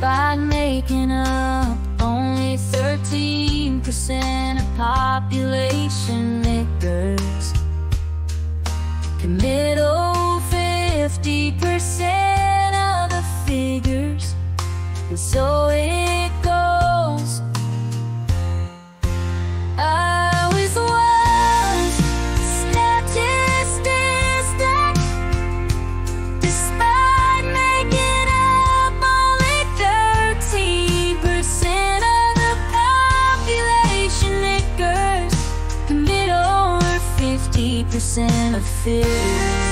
Despite making up only 13% of population, niggers commit over 50% of the figures. And so it goes. I was once statistic, despite making up only 13% of the population, niggers commit over 50% of fear.